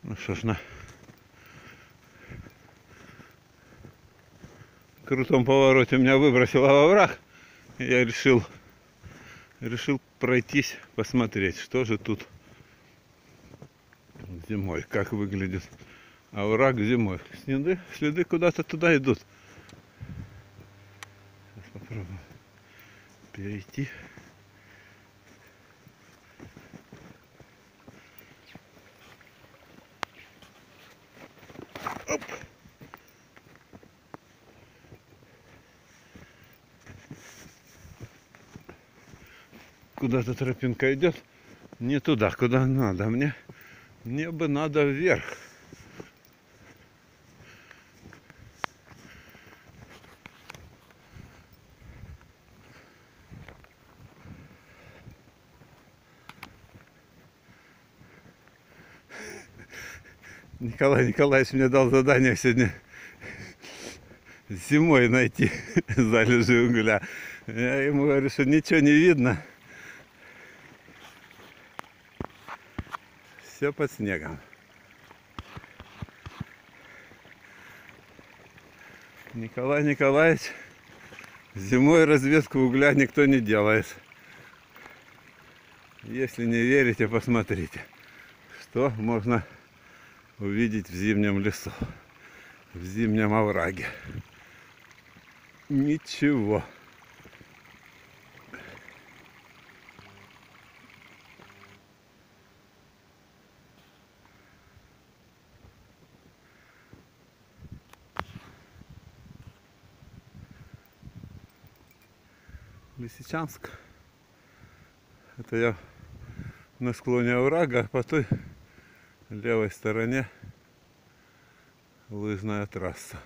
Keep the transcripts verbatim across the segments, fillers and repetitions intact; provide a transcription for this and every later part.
Ну что ж, на крутом повороте меня выбросило во овраг. Я решил, решил пройтись, посмотреть, что же тут зимой, как выглядит овраг зимой. Следы, следы куда-то туда идут. Сейчас попробуем перейти. Оп. Куда-то тропинка идет не туда, куда надо. Мне, мне бы надо вверх. Николай Николаевич мне дал задание сегодня зимой найти залежи угля. Я ему говорю, что ничего не видно. Все под снегом. Николай Николаевич, зимой разведку угля никто не делает. Если не верите, посмотрите, что можно увидеть в зимнем лесу, в зимнем овраге. Ничего. Лисичанск. Это я на склоне оврага, а по той левой стороне лыжная трасса.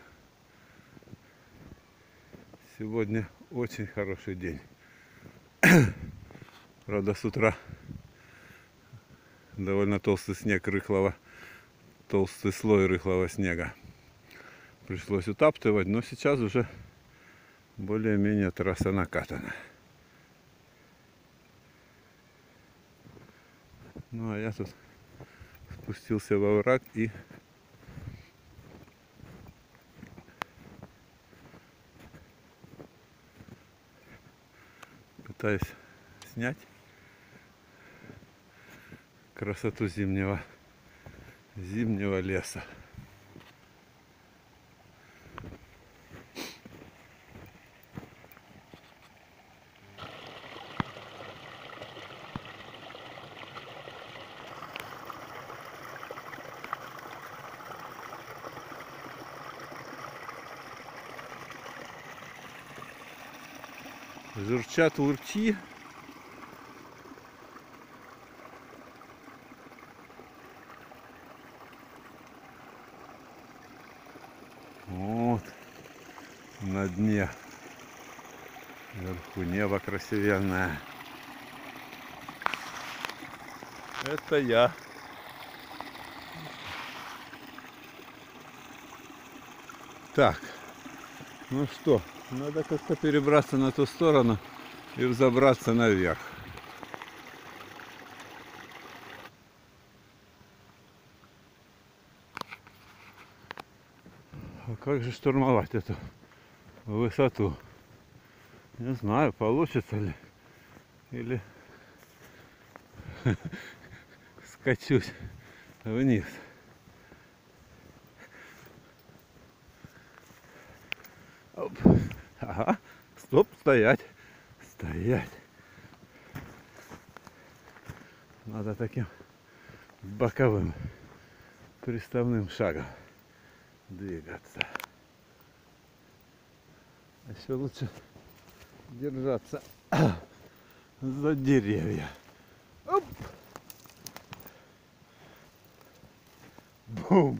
Сегодня очень хороший день. Правда, с утра довольно толстый снег рыхлого, толстый слой рыхлого снега. Пришлось утаптывать, но сейчас уже более-менее трасса накатана. Ну а я тут спустился во овраг и пытаюсь снять красоту зимнего зимнего леса. Журчат лурчи. Вот на дне вверху небо красивенное. Это я. Так, ну что, надо как-то перебраться на ту сторону и взобраться наверх. А как же штурмовать эту высоту? Не знаю, получится ли. Или скачусь вниз. Оп. Ага. Стоп, стоять. Стоять. Надо таким боковым приставным шагом двигаться. А еще лучше держаться за деревья. Оп. Бум.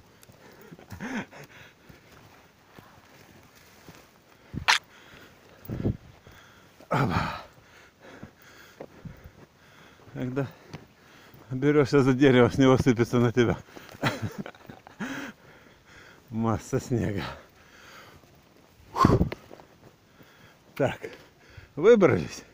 Когда берешься за дерево, с него сыпется на тебя масса снега. Так, выбрались.